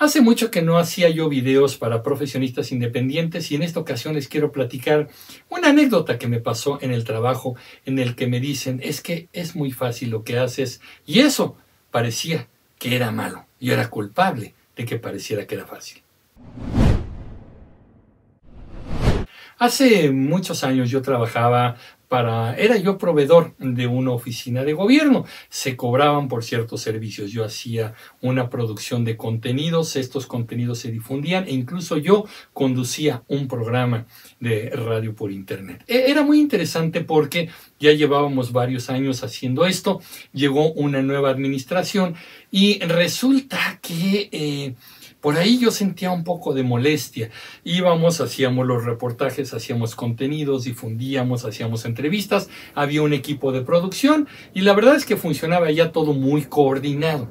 Hace mucho que no hacía yo videos para profesionistas independientes y en esta ocasión les quiero platicar una anécdota que me pasó en el trabajo en el que me dicen es que es muy fácil lo que haces y eso parecía que era malo. Yo era culpable de que pareciera que era fácil. Hace muchos años yo trabajaba era yo proveedor de una oficina de gobierno. Se cobraban por ciertos servicios. Yo hacía una producción de contenidos, estos contenidos se difundían e incluso yo conducía un programa de radio por internet. Era muy interesante porque ya llevábamos varios años haciendo esto, llegó una nueva administración y resulta que por ahí yo sentía un poco de molestia. Íbamos, hacíamos los reportajes, hacíamos contenidos, difundíamos, hacíamos entrevistas, había un equipo de producción y la verdad es que funcionaba ya todo muy coordinado.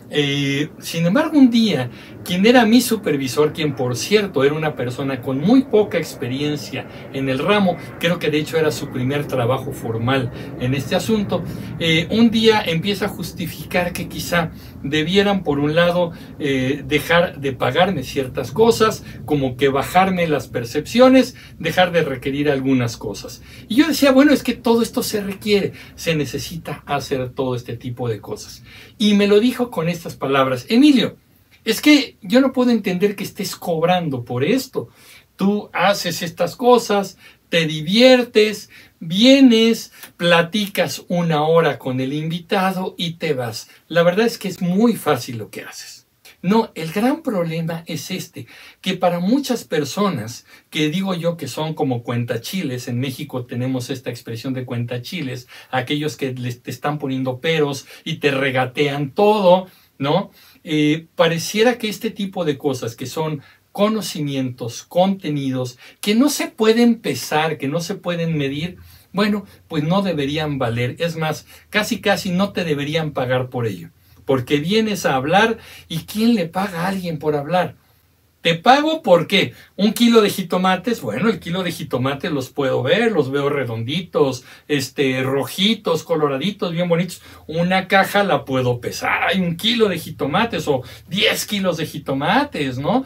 Sin embargo, un día, quien era mi supervisor, quien por cierto era una persona con muy poca experiencia en el ramo, creo que de hecho era su primer trabajo formal en este asunto, un día empieza a justificar que quizá debieran por un lado dejar de pagarme ciertas cosas, como que bajarme las percepciones, dejar de requerir algunas cosas. Y yo decía, bueno, es que todo esto se requiere, se necesita hacer todo este tipo de cosas. Y me lo dijo con estas palabras: Emilio, es que yo no puedo entender que estés cobrando por esto. Tú haces estas cosas, te diviertes, vienes, platicas una hora con el invitado y te vas. La verdad es que es muy fácil lo que haces. No, el gran problema es que para muchas personas, que digo yo que son como cuentachiles, en México tenemos esta expresión de cuentachiles, aquellos que te están poniendo peros y te regatean todo, ¿no? Pareciera que este tipo de cosas que son conocimientos, contenidos, que no se pueden pesar, que no se pueden medir, bueno, pues no deberían valer. Es más, casi no te deberían pagar por ello. Porque vienes a hablar y ¿quién le paga a alguien por hablar? ¿Te pago por qué? ¿Un kilo de jitomates? Bueno, el kilo de jitomates los puedo ver, los veo redonditos, rojitos, coloraditos, bien bonitos. Una caja la puedo pesar, hay 1 kilo de jitomates o 10 kilos de jitomates, ¿no?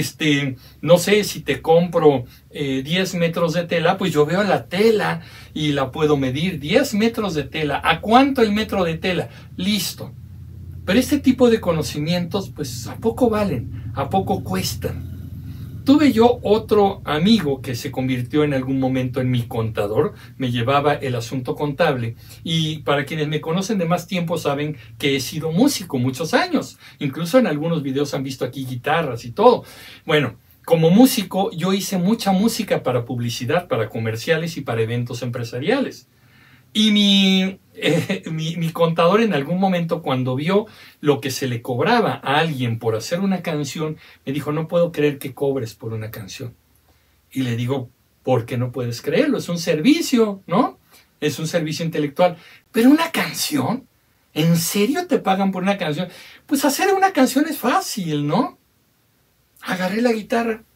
No sé, si te compro 10 metros de tela, pues yo veo la tela y la puedo medir. 10 metros de tela, ¿a cuánto el metro de tela? Listo. Pero este tipo de conocimientos, pues, ¿a poco valen? ¿A poco cuestan? Tuve yo otro amigo que se convirtió en algún momento en mi contador, me llevaba el asunto contable y para quienes me conocen de más tiempo saben que he sido músico muchos años. Incluso en algunos videos han visto aquí guitarras y todo. Bueno, como músico yo hice mucha música para publicidad, para comerciales y para eventos empresariales. Y mi contador en algún momento, cuando vio lo que se le cobraba a alguien por hacer una canción, me dijo: no puedo creer que cobres por una canción. Y le digo: ¿por qué no puedes creerlo? Es un servicio, ¿no? Es un servicio intelectual. ¿Pero una canción? ¿En serio te pagan por una canción? Pues hacer una canción es fácil, ¿no? Agarré la guitarra.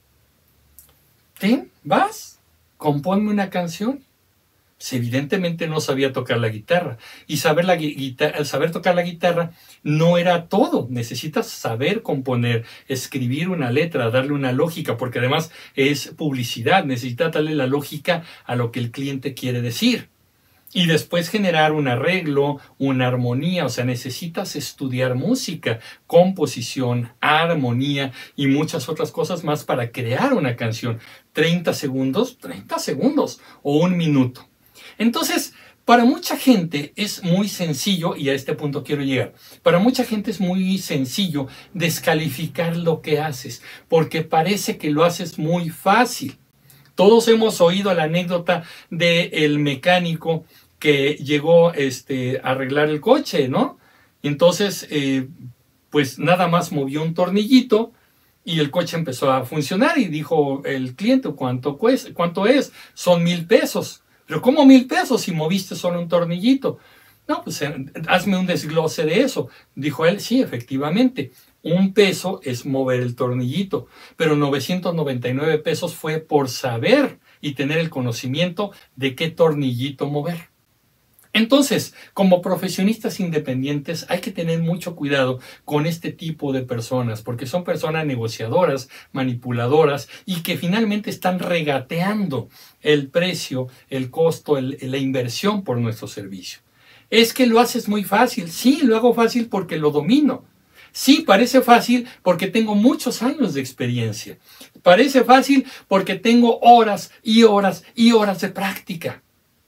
¿Ten? ¿Vas? Compónme una canción. Pues evidentemente no sabía tocar la guitarra y saber tocar la guitarra no era todo. Necesitas saber componer, escribir una letra, darle una lógica, porque además es publicidad, necesitas darle la lógica a lo que el cliente quiere decir y después generar un arreglo, una armonía. O sea, necesitas estudiar música, composición, armonía y muchas otras cosas más para crear una canción. 30 segundos o 1 minuto. Entonces, para mucha gente es muy sencillo, y a este punto quiero llegar, para mucha gente es muy sencillo descalificar lo que haces, porque parece que lo haces muy fácil. Todos hemos oído la anécdota del mecánico que llegó a arreglar el coche, ¿no? Entonces, pues nada más movió un tornillito y el coche empezó a funcionar y dijo el cliente: ¿cuánto es? Son 1,000 pesos. ¿Pero cómo 1,000 pesos si moviste solo un tornillito? No, pues hazme un desglose de eso. Dijo él: sí, efectivamente, 1 peso es mover el tornillito, pero 999 pesos fue por saber y tener el conocimiento de qué tornillito mover. Entonces, como profesionistas independientes hay que tener mucho cuidado con este tipo de personas, porque son personas negociadoras, manipuladoras y que finalmente están regateando el precio, el costo, la inversión por nuestro servicio. Es que lo haces muy fácil. Sí, lo hago fácil porque lo domino. Sí, parece fácil porque tengo muchos años de experiencia. Parece fácil porque tengo horas y horas y horas de práctica.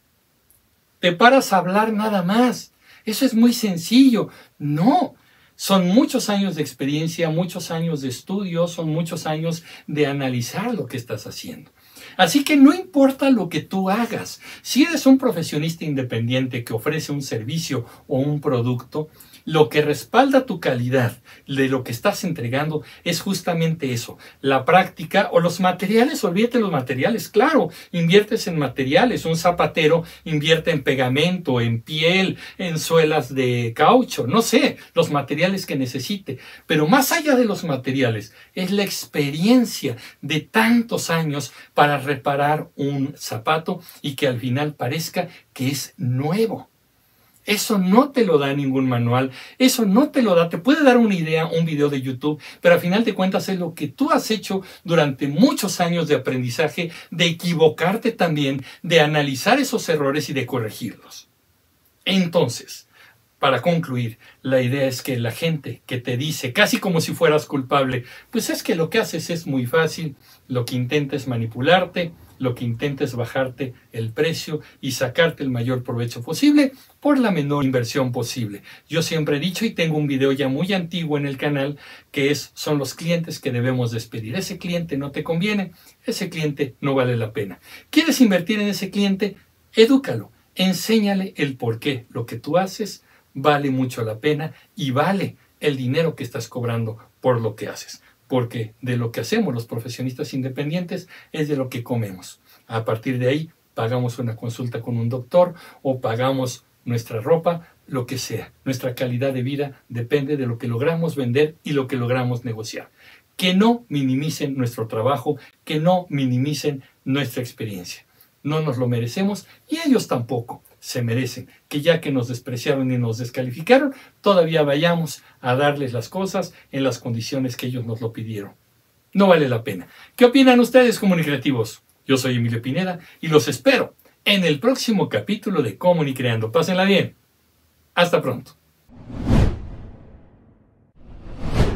Te paras a hablar nada más. Eso es muy sencillo. No, son muchos años de experiencia, muchos años de estudio, son muchos años de analizar lo que estás haciendo. Así que no importa lo que tú hagas. Si eres un profesionista independiente que ofrece un servicio o un producto, lo que respalda tu calidad de lo que estás entregando es justamente eso, la práctica o los materiales. Olvídate los materiales, claro, inviertes en materiales. Un zapatero invierte en pegamento, en piel, en suelas de caucho, no sé, los materiales que necesite. Pero más allá de los materiales, es la experiencia de tantos años para reparar un zapato y que al final parezca que es nuevo. Eso no te lo da ningún manual, eso no te lo da, te puede dar una idea, un video de YouTube, pero al final de cuentas es lo que tú has hecho durante muchos años de aprendizaje, de equivocarte también, de analizar esos errores y de corregirlos. Entonces, para concluir, la idea es que la gente que te dice, casi como si fueras culpable, pues es que lo que haces es muy fácil, lo que intenta es manipularte, lo que intenta es bajarte el precio y sacarte el mayor provecho posible por la menor inversión posible. Yo siempre he dicho, y tengo un video ya muy antiguo en el canal, que son los clientes que debemos despedir. Ese cliente no te conviene, ese cliente no vale la pena. ¿Quieres invertir en ese cliente? Edúcalo, enséñale el por qué lo que tú haces vale mucho la pena y vale el dinero que estás cobrando por lo que haces. Porque de lo que hacemos los profesionistas independientes es de lo que comemos. A partir de ahí pagamos una consulta con un doctor o pagamos nuestra ropa, lo que sea. Nuestra calidad de vida depende de lo que logramos vender y lo que logramos negociar. Que no minimicen nuestro trabajo, que no minimicen nuestra experiencia. No nos lo merecemos y ellos tampoco se merecen que ya que nos despreciaron y nos descalificaron, todavía vayamos a darles las cosas en las condiciones que ellos nos lo pidieron. No vale la pena. ¿Qué opinan ustedes, comunicativos? Yo soy Emilio Pineda y los espero en el próximo capítulo de Comunicreando. Pásenla bien. Hasta pronto.